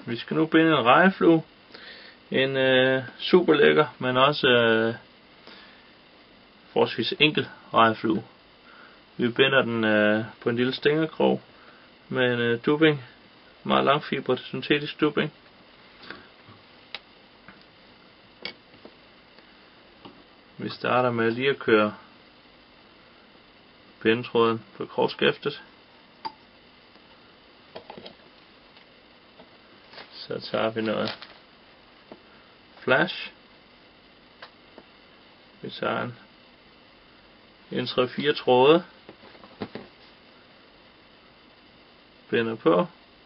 Vi skal nu binde en rejeflue. En super lækker, men også forholdsvis enkel rejeflue. Vi binder den på en lille stængerkrog med en dubbing, meget langfibret syntetisk dubbing. Vi starter med lige at køre bindetråden på krogskæftet. Så tager vi noget flash. Vi tager en 3-4 tråde. Binder på.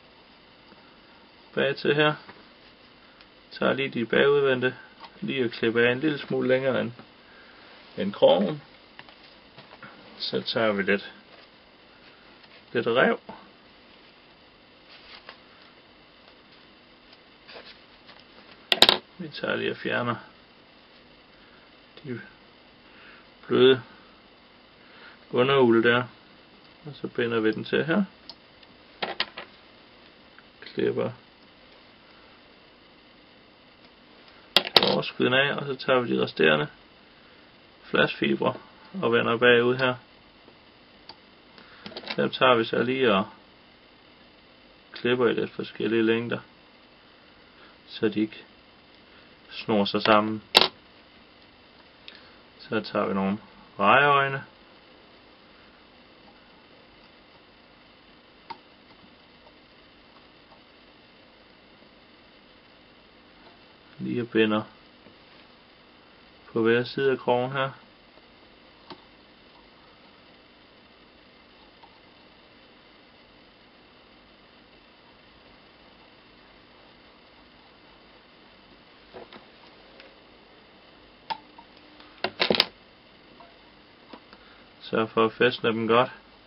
Bag til her. Tager lige de bagudvendte. Lige at klippe af en lille smule længere end krogen. Så tager vi lidt rev. Vi tager lige og fjerner de bløde underuld der, og så binder vi den til her. Klipper overskuden af, og så tager vi de resterende flashfibre og vender bagud her. Dem tager vi så lige og klipper i lidt forskellige længder, så de ikke snor sig sammen. Så tager vi nogle rejeøjne. Lige og binder på hver side af krogen her. Sørg for at fæstne dem godt.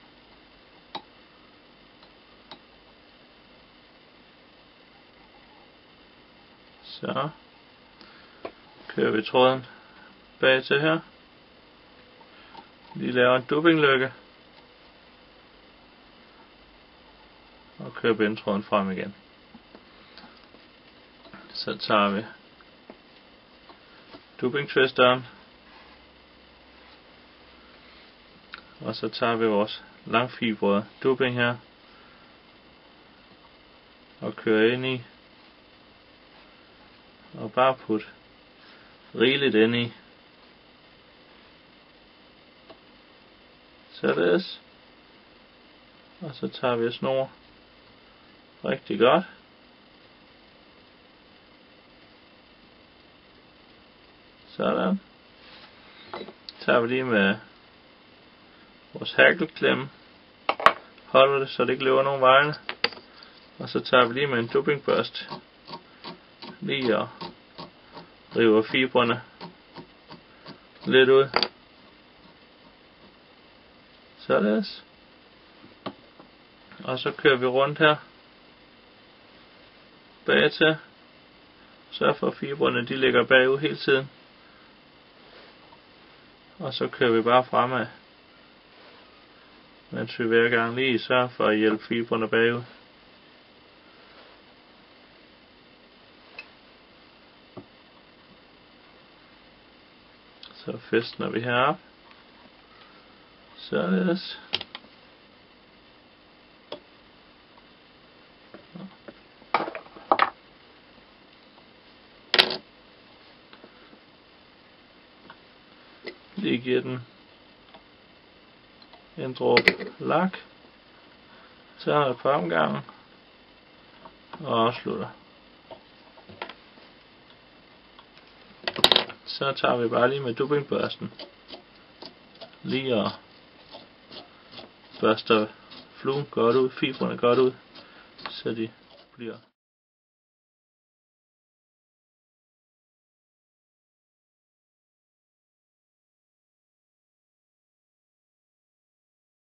Så kører vi tråden bag til her. Lige laver en dubbinglykke. Og kører bindetråden frem igen. Så tager vi dubbingtvisteren. Og så tager vi vores langfibrede dubbing her. Og kører ind i. Og bare put rigeligt ind i. Således. Og så tager vi og snor rigtig godt. Sådan. Tager vi lige med vores hækkelklemme. Holder det, så det ikke løber nogen vegne. Og så tager vi lige med en dubbingbørst. Lige og river fibrene lidt ud. Således. Og så kører vi rundt her. Bagtil. Sørg for at fibrene de ligger bagud hele tiden. Og så kører vi bare fremad. Mens vi hver gang lige sørger for at hjælpe fibrene bagud. Så fæstner vi herop. Således. Lige giver den en dråbe lak. Tager et par omgange. Og afslutter. Så tager vi bare lige med dubbingbørsten. Lige og børster fluen godt ud, fibrene godt ud, så de bliver